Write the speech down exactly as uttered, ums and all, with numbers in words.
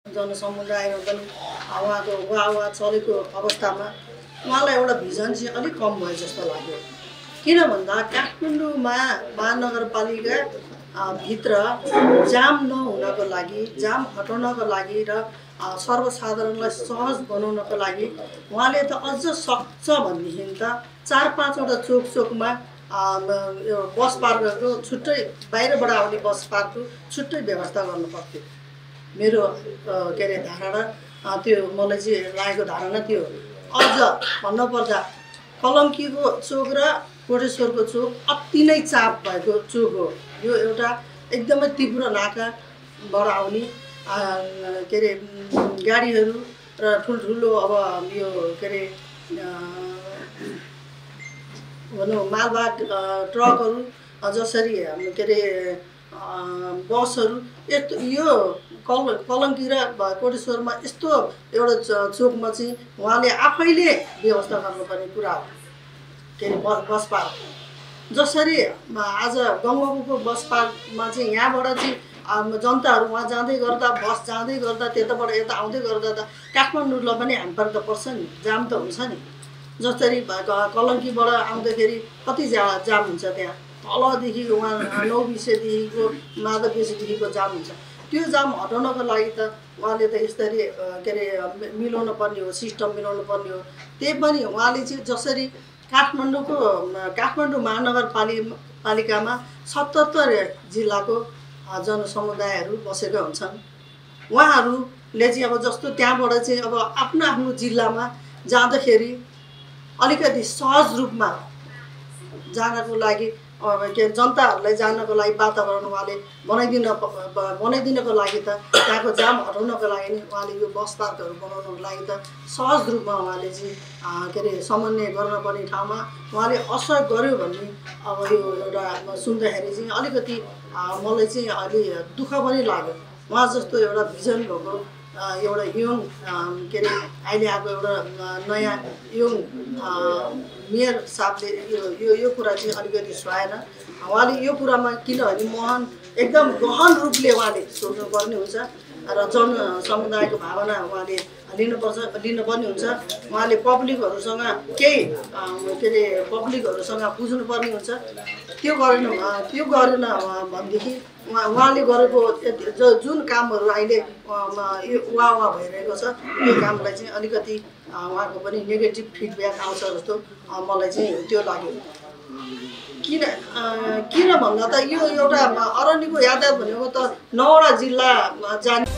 जनसमुदायमा पनि उहाँको वाह वाह चलेको अवस्थामा उहाँलाई एउटा भिजन चाहिँ अलिक कम भयो जस्तो लाग्यो। किन भन्दा काठमाडौँमा महानगरपालिका भित्र जाम नहुनको लागि, जाम हटाउनको लागि र सर्वसाधारणलाई सहज बनाउनको लागि उहाँले त अझ सक्छ भनेदेखि त चार पाँचवटा चोक चोकमा यो बस पार्कको छुट्टै बाहिरबाट आउने बस पार्कको छुट्टै व्यवस्था गर्नु पर्थ्यो। मेरो के अरे धारणा त्यो मलाई चाहिँ लागेको धारणा त्यो। अझ भन्नुपर्दा कलङ्कीको चोक र कोटेश्वरको चोक अति नै चाप भएको चोक हो। यो एउटा एकदमै तीव्र नाकाबाट आउने के अरे गाडीहरू र ठुल्ठुलो अब यो के अरे भनौँ मालवाहक ट्रकहरू जसरी के अरे बसहरू यस्तो यो कल कलङ्की र कोटेश्वरमा यस्तो एउटा चोकमा चाहिँ उहाँले आफैले व्यवस्था गर्नुपर्ने कुरा हो। के अरे बस बस पार्क जसरी आज गङ्गाको बस पार्कमा चाहिँ यहाँबाट चाहिँ जनताहरू वहाँ जाँदै गर्दा बस जाँदै गर्दा त्यताबाट यता आउँदै गर्दा त काठमाडौँलाई पनि ह्याम्पर त पर्छ नि, जाम त हुन्छ नि। जसरी कलङ्कीबाट आउँदाखेरि कति जा जाम हुन्छ, त्यहाँ तलदेखि उहाँ नौ बिसेदेखिको माधव बिसेदेखिको जाम हुन्छ। त्यो जाम हटाउनको लागि त उहाँले त यसरी के अरे मिलाउनु पर्ने हो, सिस्टम मिलाउनु पर्ने हो। त्यही पनि उहाँले चाहिँ जसरी काठमाडौँको काठमाडौँ महानगरपालिका पालिकामा सतहत्तर जिल्लाको जनसमुदायहरू बसेका हुन्छन्। उहाँहरूले चाहिँ अब जस्तो त्यहाँबाट चाहिँ अब आफ्नो आफ्नो जिल्लामा जाँदाखेरि अलिकति सहज रूपमा जानको लागि के जनताहरूलाई जानको लागि वातावरण उहाँले बनाइदिन बनाइदिनको लागि त त्यहाँको जाम हटाउनको लागि नै उहाँले यो बस पार्कहरू बनाउनको लागि त सहज रूपमा उहाँले चाहिँ के अरे समन्वय गर्नुपर्ने ठाउँमा उहाँले असर गर्यो भन्ने अब यो एउटा सुन्दाखेरि चाहिँ अलिकति मलाई चाहिँ अलि दुःख पनि लाग्यो। उहाँ जस्तो एउटा भिजन भएको एउटा यङ के अरे अहिले आएको एउटा नयाँ यङ मेयर साहबले यो यो यो कुरा चाहिँ अलिकति सुहाएन। उहाँले यो कुरामा किनभने महान एकदम गहन रूपले उहाँले सोच्नुपर्ने हुन्छ र जन समुदायको भावना उहाँले लिनुपर्छ लिनुपर्ने हुन्छ। उहाँले पब्लिकहरूसँग केही के अरे पब्लिकहरूसँग बुझ्नुपर्ने हुन्छ। त्यो गरेन त्यो गरेन भनेदेखि उहाँ उहाँले गरेको जुन कामहरू अहिले उहाँ उहाँ भइरहेको छ त्यो कामलाई चाहिँ अलिकति उहाँको पनि नेगेटिभ फिडब्याक आउँछ जस्तो मलाई चाहिँ त्यो लाग्यो। किन किन भन्दा त यो एउटा अरण्यको यातायात भनेको त नौवटा जिल्ला जाने